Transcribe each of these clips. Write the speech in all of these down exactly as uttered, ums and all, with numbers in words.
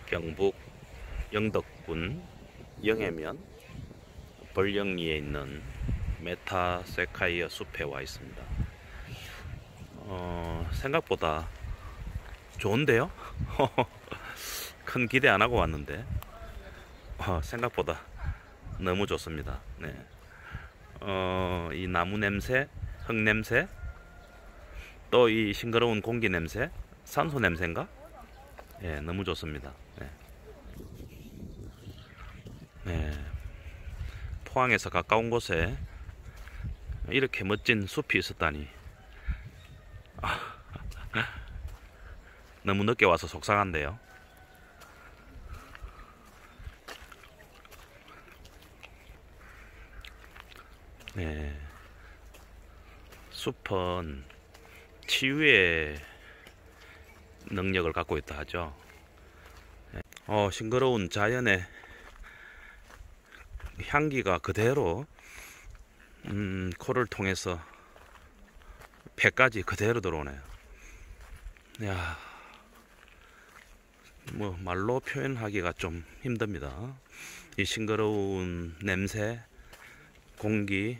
경북 영덕군 영해면 벌령리에 있는 메타세카이어 숲에 와 있습니다. 어, 생각보다 좋은데요? 큰 기대 안 하고 왔는데 어, 생각보다 너무 좋습니다. 네. 어, 이 나무 냄새, 흙 냄새, 또 이 싱그러운 공기 냄새, 산소 냄새인가? 예, 너무 좋습니다. 네. 네. 포항에서 가까운 곳에 이렇게 멋진 숲이 있었다니. 아, 너무 늦게 와서 속상한데요. 네. 숲은 치유의 능력을 갖고 있다 하죠. 어, 싱그러운 자연의 향기가 그대로 음, 코를 통해서 폐까지 그대로 들어오네요. 야, 뭐 말로 표현하기가 좀 힘듭니다. 이 싱그러운 냄새, 공기,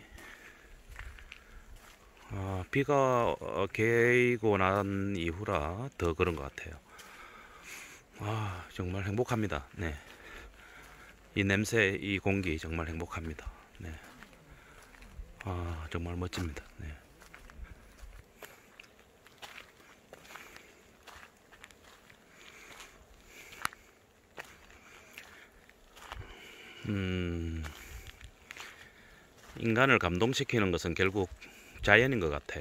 아, 비가 개이고 난 이후라 더 그런 것 같아요. 아, 정말 행복합니다. 네. 이 냄새, 이 공기 정말 행복합니다. 네. 아, 정말 멋집니다. 네. 음, 인간을 감동시키는 것은 결국 자연인 것 같아요.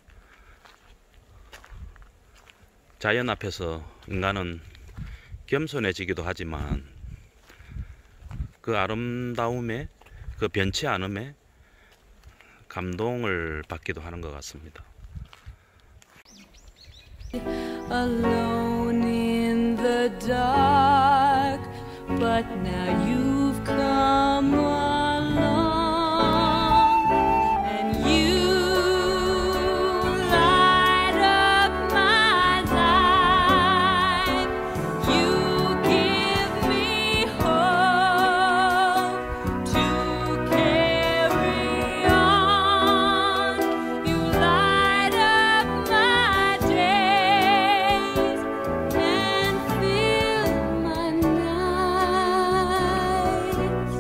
자연 앞에서 인간은 겸손해지기도 하지만 그 아름다움에, 그 변치 않음에 감동을 받기도 하는 것 같습니다. Alone in the dark, but now you've come along, and you light up my life. You give me hope to carry on. You light up my days and fill my nights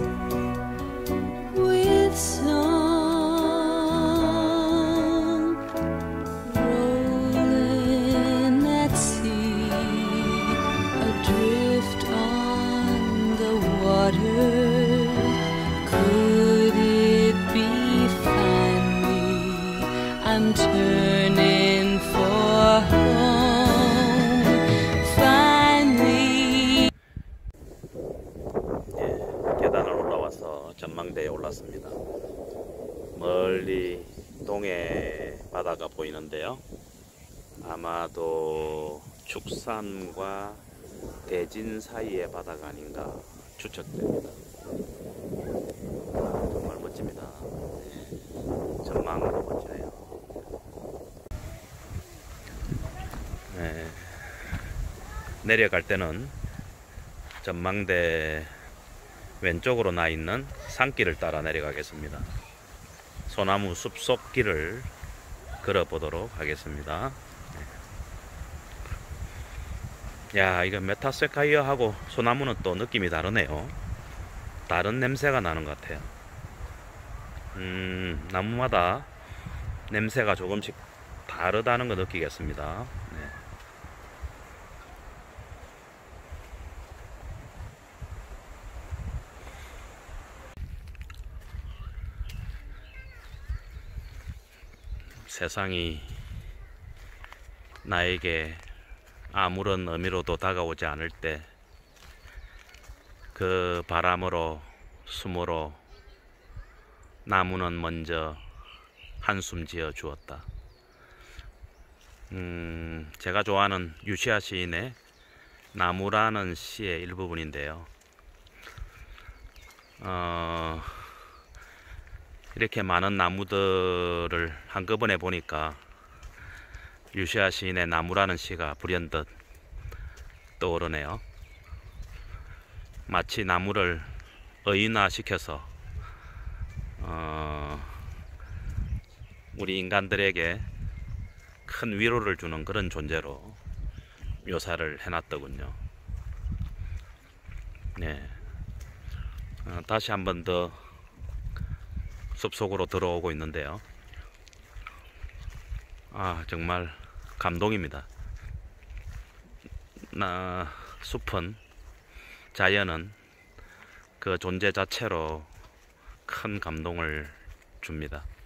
with song, rolling at sea, adrift on the water. Could it be finally I'm turning for home? Finally. 예, 계단을 올라와서 전망대에 올랐습니다. 멀리 동해 바다가 보이는데요. 아마도 축산과 대진 사이의 바다가 아닌가 추측됩니다. 아, 정말 멋집니다. 네, 전망도 멋지네요. 네, 내려갈 때는 전망대 왼쪽으로 나 있는 산길을 따라 내려가겠습니다. 소나무 숲속 길을 걸어보도록 하겠습니다. 야, 이거 메타세카이어하고 소나무는 또 느낌이 다르네요. 다른 냄새가 나는 것 같아요. 음, 나무마다 냄새가 조금씩 다르다는 거 느끼겠습니다. 네. 세상이 나에게 아무런 의미로도 다가오지 않을 때 그 바람으로 숨으로 나무는 먼저 한숨 지어 주었다. 음, 제가 좋아하는 유시아 시인의 나무라는 시의 일부분인데요. 어, 이렇게 많은 나무들을 한꺼번에 보니까 유시아 시인의 나무라는 시가 불현듯 떠오르네요. 마치 나무를 의인화시켜서 어, 우리 인간들에게 큰 위로를 주는 그런 존재로 묘사를 해놨더군요. 네. 어, 다시 한 번 더 숲속으로 들어오고 있는데요. 아, 정말 감동입니다. 나, 숲은, 자연은 그 존재 자체로 큰 감동을 줍니다.